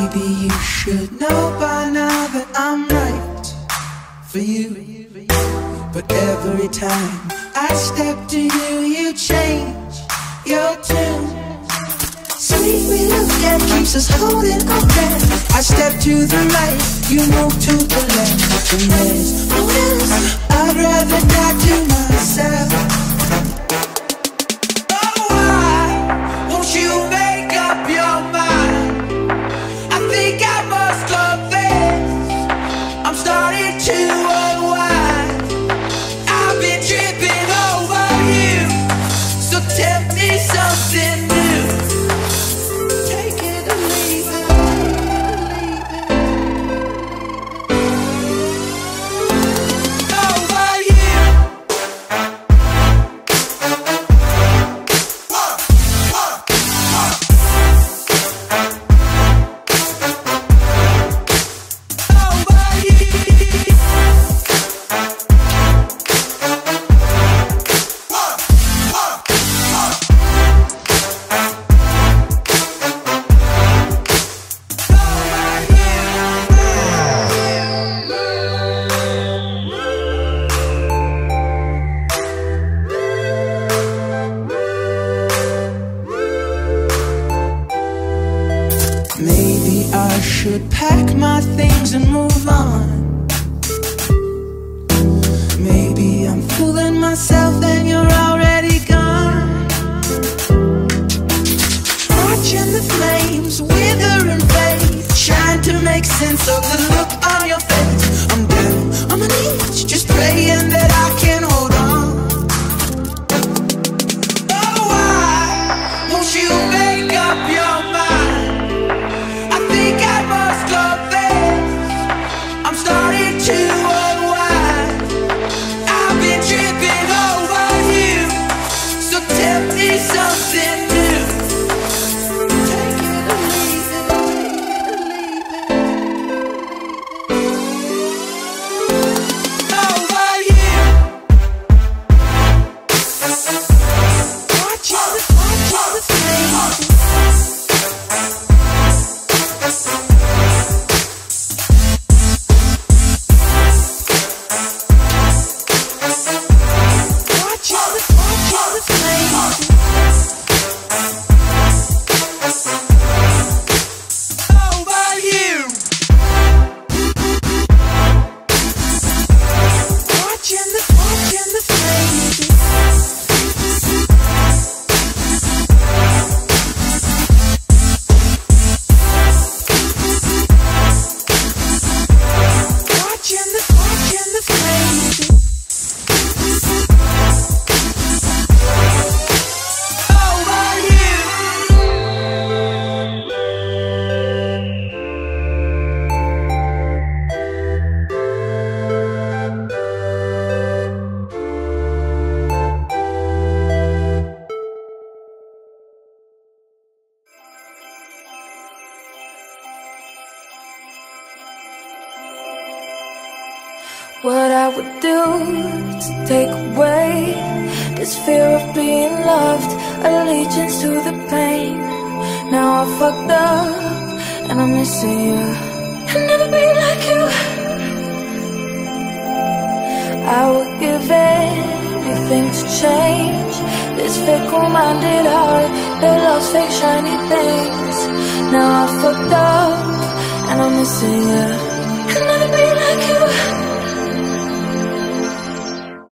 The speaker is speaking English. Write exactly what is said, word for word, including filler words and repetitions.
Maybe you should know by now that I'm right for you. But every time I step to you, you change your tune. Sweet little that keeps us holding our breath. I step to the right, you move to the left. And there's no else I'd rather die to myself. Oh, why won't you make up your mind? I think I must confess, I'm starting to unwind. I've been tripping over you, so tell me something new. Take it or leave it. Over you. Maybe I should pack my things and move on. Maybe I'm fooling myself and you're already gone. Watching the flames wither and fade, trying to make sense of the look on your face. I'm down on my knees, just praying that I can hold on. Oh, why won't you make up your mind? I'm starting to unwind. I've been tripping over you, so tell me something new. Take it or leave it, leave it. Over you. Watching the, watching the flames. What I would do to take away this fear of being loved, allegiance to the pain. Now I fucked up and I'm missing you. I'll never be like you. I would give anything to change this fickle-minded heart that loves fake shiny things. Now I fucked up and I'm missing you.